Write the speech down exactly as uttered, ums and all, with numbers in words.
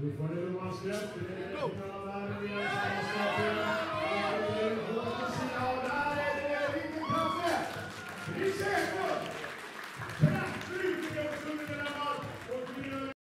Vi får en Överumans Fisk A B. Det är mellan världen igen. Och där är det vilken kaffe! Felicia Eklund! Tjena! Nu är det